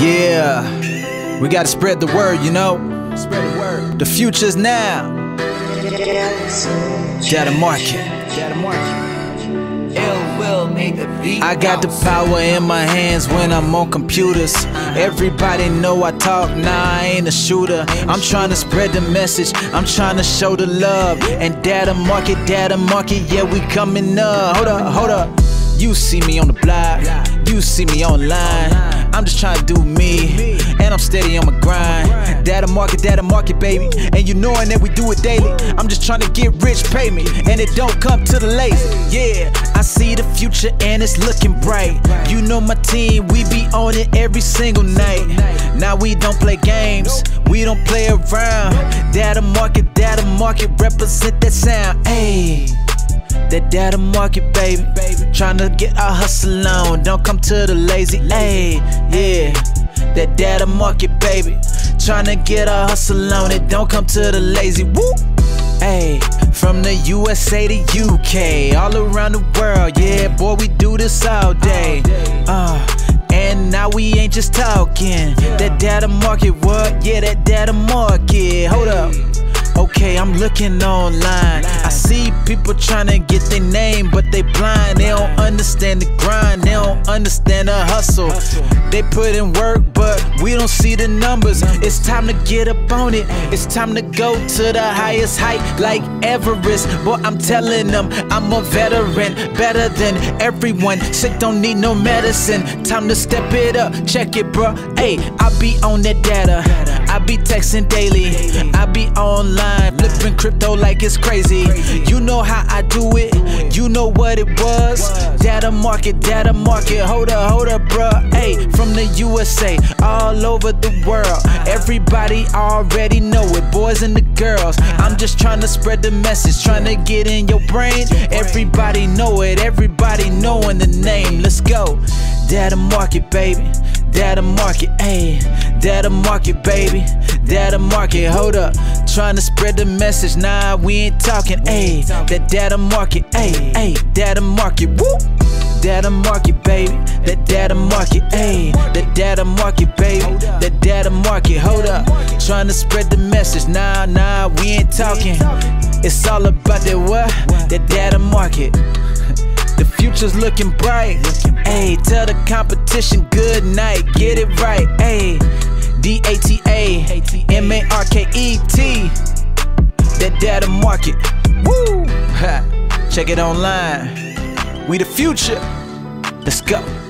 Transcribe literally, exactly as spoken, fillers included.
Yeah, we gotta spread the word, you know. Spread the word. The future's now. Data market. Data market. I got the power in my hands when I'm on computers. Everybody know I talk, nah, I ain't a shooter. I'm trying to spread the message, I'm trying to show the love. And data market, data market, yeah, we coming up. Hold up, hold up. You see me on the block, you see me online. I'm just trying to do me, and I'm steady on my grind. Data market, data market, baby. And you knowing that we do it daily. I'm just trying to get rich, pay me, and it don't come to the lazy. Yeah, I see the future and it's looking bright. You know my team, we be on it every single night. Now we don't play games, we don't play around. Data market, data market, represent that sound. Ayy. That data market, baby. Tryna get our hustle on, don't come to the lazy. Ayy, yeah. That data market, baby. Tryna get our hustle on it, don't come to the lazy. Woo! Ayy, from the U S A to U K, all around the world, yeah, boy, we do this all day. Uh, and now we ain't just talking. That data market, what? Yeah, that data market. Hold up. Okay, I'm looking online. I see people tryna get their name, but they blind. They don't understand the grind, they don't understand the hustle. They put in work, but we don't see the numbers. It's time to get up on it. It's time to go to the highest height, like Everest. Boy, I'm telling them I'm a veteran, better than everyone. Sick, don't need no medicine. Time to step it up, check it, bro. Hey, I be on that data. I be texting daily. I be online, flipping crypto like it's crazy. You know how I do it, you know what it was. Data market, data market, hold up, hold up, bruh. Hey, from the U S A, all over the world. Everybody already know it, boys and the girls. I'm just trying to spread the message, trying to get in your brain. Everybody know it, everybody knowing the name. Let's go. Data market, baby. Data market, ayy. Data market, baby. Data market, hold up. Trying to spread the message, nah, we ain't talking, ayy. That data market, ayy, ayy. Data market, woo. Data market, baby. That data market, ayy. That data market, baby. That data market, hold up. Trying to spread the message, nah, nah, we ain't talking. It's all about that what? That data market. The future's looking bright. Ayy, tell the competition good night. Get it right. Ayy, D A T A M A R K E T. That data market. Woo! Ha. Check it online. We the future. Let's go.